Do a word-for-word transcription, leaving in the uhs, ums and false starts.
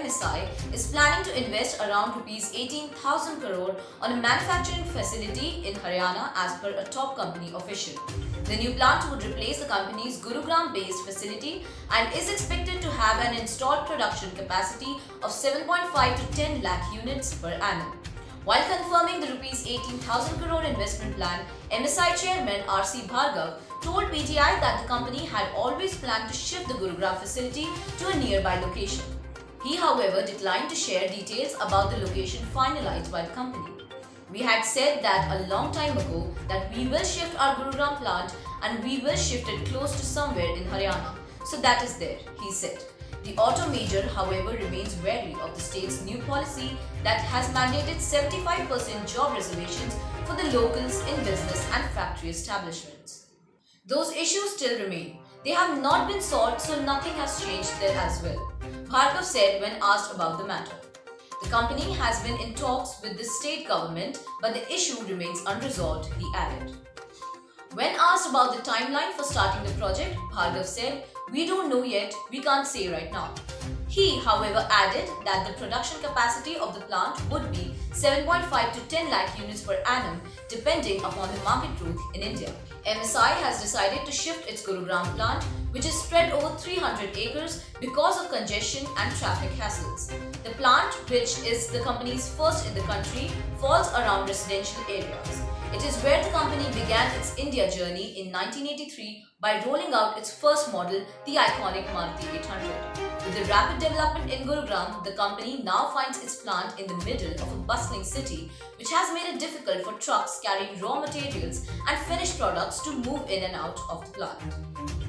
S I is planning to invest around rupees eighteen thousand crore on a manufacturing facility in Haryana as per a top company official. The new plant would replace the company's Gurugram-based facility and is expected to have an installed production capacity of seven point five to ten lakh units per annum. While confirming the rupees eighteen thousand crore investment plan, M S I chairman R C Bhargav told P T I that the company had always planned to shift the Gurugram facility to a nearby location. He, however, declined to share details about the location finalized by the company. We had said that a long time ago that we will shift our Gurugram plant and we will shift it close to somewhere in Haryana. So that is there, he said. The auto major, however, remains wary of the state's new policy that has mandated seventy-five percent job reservations for the locals in business and factory establishments. Those issues still remain. They have not been solved, so nothing has changed there as well, Bhargav said when asked about the matter. The company has been in talks with the state government, but the issue remains unresolved, he added. When asked about the timeline for starting the project, Bhargav said, "We don't know yet, we can't say right now." He, however, added that the production capacity of the plant would be seven point five to ten lakh units per annum, depending upon the market growth in India. M S I has decided to shift its Gurugram plant, which is spread over three hundred acres because of congestion and traffic hassles. The plant, which is the company's first in the country, falls around residential areas. It is where the company began its India journey in nineteen eighty-three by rolling out its first model, the iconic Maruti eight hundred. With the rapid development in Gurugram, the company now finds its plant in the middle of a bustling city, which has made it difficult for trucks carrying raw materials and finished products to move in and out of the plant.